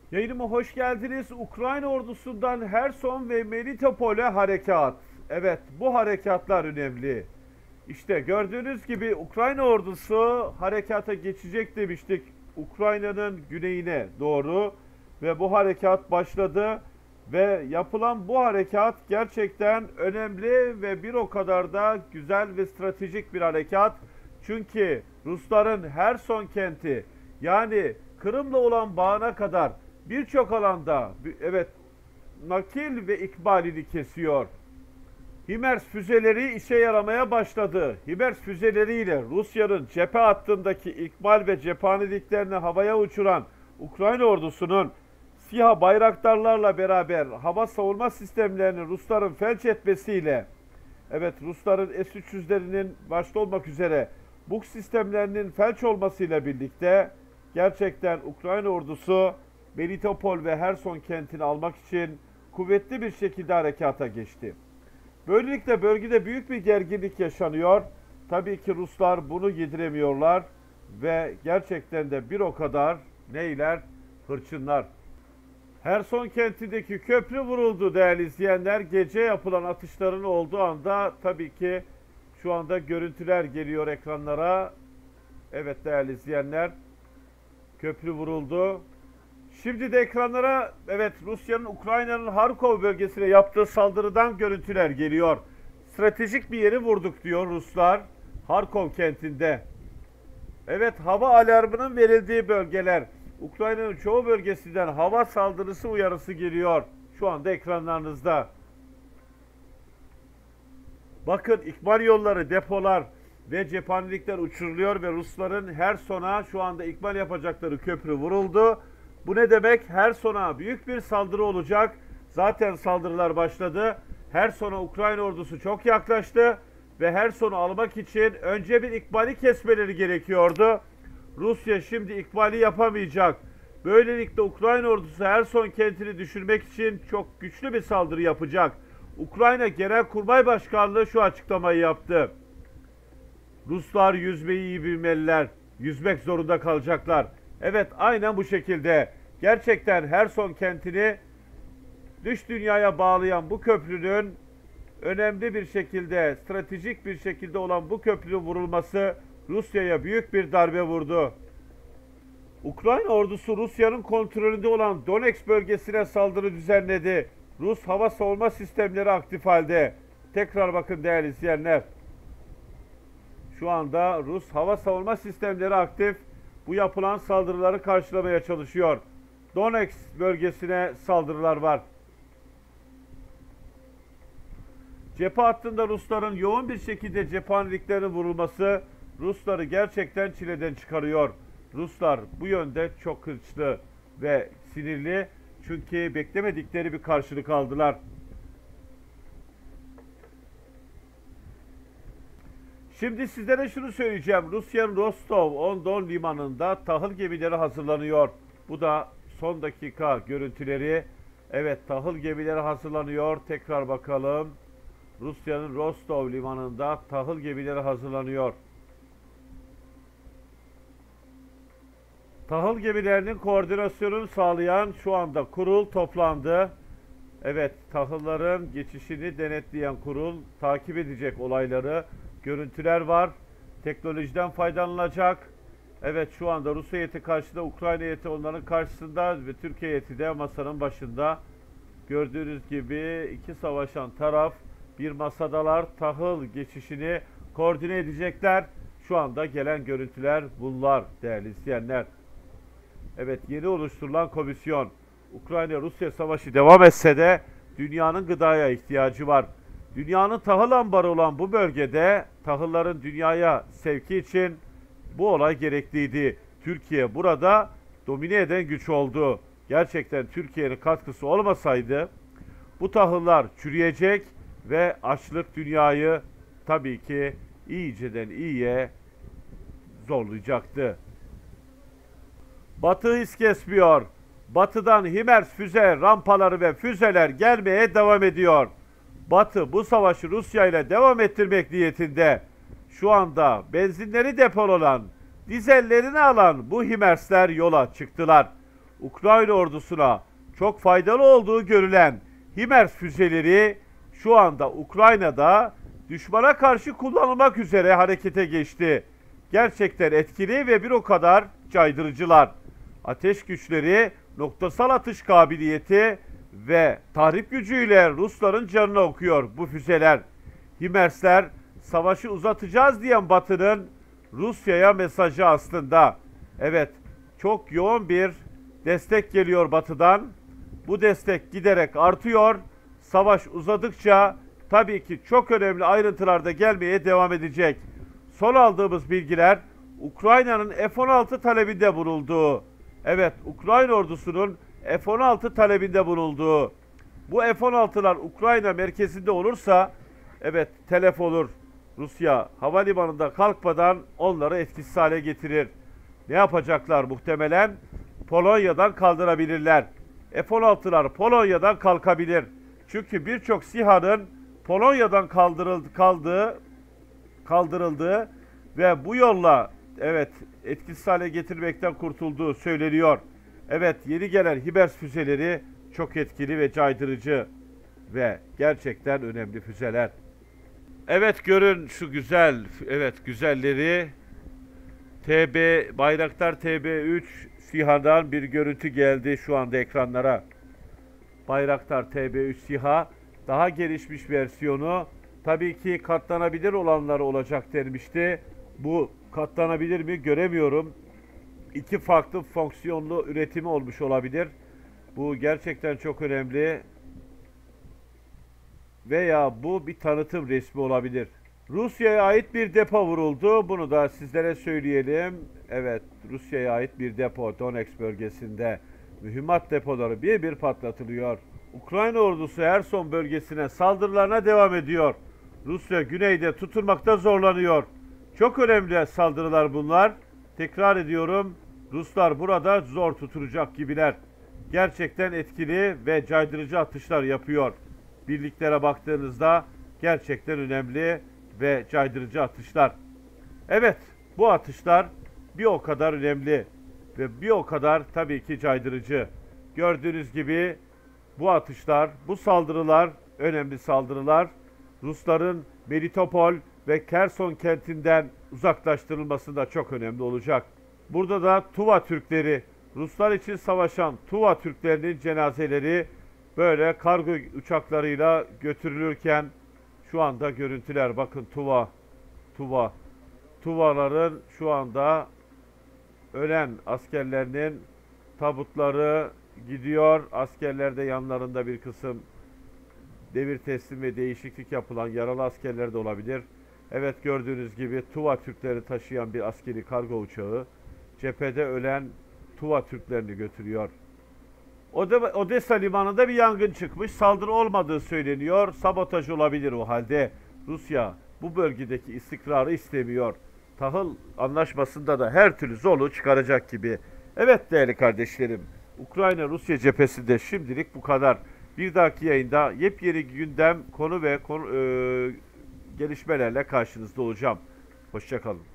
Yayınıma hoş geldiniz. Ukrayna ordusundan Herson ve Melitopol'e harekat. Evet, bu harekatlar önemli. İşte gördüğünüz gibi Ukrayna ordusu harekata geçecek demiştik. Ukrayna'nın güneyine doğru ve bu harekat başladı ve yapılan bu harekat gerçekten önemli ve bir o kadar da güzel ve stratejik bir harekat. Çünkü Rusların Herson kenti yani Kırım'la olan bağına kadar birçok alanda evet nakil ve ikbalini kesiyor. HIMARS füzeleri işe yaramaya başladı. HIMARS füzeleriyle Rusya'nın cephe hattındaki ikmal ve cephaneliklerini havaya uçuran Ukrayna ordusunun SİHA bayraktarlarla beraber hava savunma sistemlerini Rusların felç etmesiyle, evet Rusların S-300'lerinin başta olmak üzere bu sistemlerinin felç olmasıyla birlikte gerçekten Ukrayna ordusu Melitopol ve Herson kentini almak için kuvvetli bir şekilde harekata geçti. Böylelikle bölgede büyük bir gerginlik yaşanıyor. Tabii ki Ruslar bunu yediremiyorlar ve gerçekten de bir o kadar neyler? Hırçınlar. Herson kentindeki köprü vuruldu değerli izleyenler. Gece yapılan atışların olduğu anda tabii ki şu anda görüntüler geliyor ekranlara. Evet değerli izleyenler, köprü vuruldu. Şimdi de ekranlara evet Rusya'nın Ukrayna'nın Harkov bölgesine yaptığı saldırıdan görüntüler geliyor. Stratejik bir yeri vurduk diyor Ruslar Harkov kentinde. Evet, hava alarmının verildiği bölgeler. Ukrayna'nın çoğu bölgesinden hava saldırısı uyarısı geliyor. Şu anda ekranlarınızda. Bakın ikmal yolları, depolar ve cephanelikler uçuruluyor ve Rusların Herson'a şu anda ikmal yapacakları köprü vuruldu. Bu ne demek? Herson'a büyük bir saldırı olacak. Zaten saldırılar başladı. Herson'a Ukrayna ordusu çok yaklaştı ve Herson'u almak için önce bir ikbali kesmeleri gerekiyordu. Rusya şimdi ikbali yapamayacak. Böylelikle Ukrayna ordusu Herson kentini düşürmek için çok güçlü bir saldırı yapacak. Ukrayna Genelkurmay Başkanlığı şu açıklamayı yaptı. Ruslar yüzmeyi iyi bilmeliler. Yüzmek zorunda kalacaklar. Evet, aynen bu şekilde. Gerçekten Herson kentini dış dünyaya bağlayan bu köprünün önemli bir şekilde, stratejik bir şekilde olan bu köprünün vurulması Rusya'ya büyük bir darbe vurdu. Ukrayna ordusu Rusya'nın kontrolünde olan Donetsk bölgesine saldırı düzenledi. Rus hava savunma sistemleri aktif halde. Tekrar bakın değerli izleyenler. Şu anda Rus hava savunma sistemleri aktif. Bu yapılan saldırıları karşılamaya çalışıyor. Donetsk bölgesine saldırılar var. Cephe hattında Rusların yoğun bir şekilde cephaneliklerinin vurulması Rusları gerçekten çileden çıkarıyor. Ruslar bu yönde çok hırçlı ve sinirli çünkü beklemedikleri bir karşılık aldılar. Şimdi sizlere şunu söyleyeceğim. Rusya'nın Rostov-on-Don limanında tahıl gemileri hazırlanıyor. Bu da son dakika görüntüleri. Evet, tahıl gemileri hazırlanıyor. Tekrar bakalım. Rusya'nın Rostov limanında tahıl gemileri hazırlanıyor. Tahıl gemilerinin koordinasyonunu sağlayan şu anda kurul toplandı. Evet, tahılların geçişini denetleyen kurul takip edecek olayları. Görüntüler var. Teknolojiden faydalanılacak. Evet, şu anda Rus heyeti karşısında, Ukrayna heyeti onların karşısında ve Türkiye heyeti de masanın başında. Gördüğünüz gibi iki savaşan taraf bir masadalar, tahıl geçişini koordine edecekler. Şu anda gelen görüntüler bunlar değerli izleyenler. Evet, yeni oluşturulan komisyon. Ukrayna-Rusya savaşı devam etse de dünyanın gıdaya ihtiyacı var. Dünyanın tahıl ambarı olan bu bölgede tahılların dünyaya sevki için bu olay gerekliydi. Türkiye burada domine eden güç oldu. Gerçekten Türkiye'nin katkısı olmasaydı bu tahıllar çürüyecek ve açlık dünyayı tabii ki iyiceden iyiye zorlayacaktı. Batı hız kesmiyor. Batıdan HIMARS füze rampaları ve füzeler gelmeye devam ediyor. Batı bu savaşı Rusya ile devam ettirmek niyetinde. Şu anda benzinleri depolanan, dizellerini alan bu HIMARS'ler yola çıktılar. Ukrayna ordusuna çok faydalı olduğu görülen HIMARS füzeleri şu anda Ukrayna'da düşmana karşı kullanılmak üzere harekete geçti. Gerçekten etkili ve bir o kadar caydırıcılar. Ateş güçleri, noktasal atış kabiliyeti ve tahrip gücüyle Rusların canını okuyor bu füzeler. HIMARS'ler savaşı uzatacağız diyen Batı'nın Rusya'ya mesajı aslında. Evet, çok yoğun bir destek geliyor Batı'dan. Bu destek giderek artıyor. Savaş uzadıkça tabii ki çok önemli ayrıntılarda gelmeye devam edecek. Son aldığımız bilgiler Ukrayna'nın F-16 talebinde bulunduğu. Evet, Ukrayna ordusunun F-16 talebinde bulunduğu. Bu F-16'lar Ukrayna merkezinde olursa evet telef olur. Rusya havalimanında kalkmadan onları etkisiz hale getirir. Ne yapacaklar muhtemelen? Polonya'dan kaldırabilirler. F-16'lar Polonya'dan kalkabilir. Çünkü birçok SİHA'nın Polonya'dan kaldırıldığı ve bu yolla evet etkisiz hale getirmekten kurtulduğu söyleniyor. Evet, yeni gelen HIMARS füzeleri çok etkili ve caydırıcı ve gerçekten önemli füzeler. Evet, görün şu güzel, evet güzelleri. Bayraktar TB3 SİHA'dan bir görüntü geldi şu anda ekranlara. Bayraktar TB3 SİHA daha gelişmiş versiyonu, tabii ki katlanabilir olanları olacak denmişti. Bu katlanabilir mi göremiyorum. İki farklı fonksiyonlu üretimi olmuş olabilir. Bu gerçekten çok önemli. Veya bu bir tanıtım resmi olabilir. Rusya'ya ait bir depo vuruldu. Bunu da sizlere söyleyelim. Evet, Rusya'ya ait bir depo Donetsk bölgesinde. Mühimmat depoları bir bir patlatılıyor. Ukrayna ordusu Herson bölgesine saldırılarına devam ediyor. Rusya güneyde tutunmakta zorlanıyor. Çok önemli saldırılar bunlar. Tekrar ediyorum, Ruslar burada zor tutunacak gibiler. Gerçekten etkili ve caydırıcı atışlar yapıyor. Birliklere baktığınızda gerçekten önemli ve caydırıcı atışlar. Evet, bu atışlar bir o kadar önemli ve bir o kadar tabii ki caydırıcı. Gördüğünüz gibi bu atışlar, bu saldırılar önemli saldırılar. Rusların Melitopol ve Kherson kentinden uzaklaştırılması da çok önemli olacak. Burada da Tuva Türkleri, Ruslar için savaşan Tuva Türklerinin cenazeleri böyle kargo uçaklarıyla götürülürken şu anda görüntüler, bakın Tuvaların şu anda ölen askerlerinin tabutları gidiyor. Askerler de yanlarında bir kısım devir teslim ve değişiklik yapılan yaralı askerler de olabilir. Evet, gördüğünüz gibi Tuva Türkleri taşıyan bir askeri kargo uçağı cephede ölen Tuva Türklerini götürüyor. Odessa limanında bir yangın çıkmış. Saldırı olmadığı söyleniyor. Sabotaj olabilir o halde. Rusya bu bölgedeki istikrarı istemiyor. Tahıl anlaşmasında da her türlü zorluğu çıkaracak gibi. Evet değerli kardeşlerim, Ukrayna-Rusya cephesinde şimdilik bu kadar. Bir dahaki yayında yepyeni gündem, konu ve gelişmelerle karşınızda olacağım. Hoşça kalın.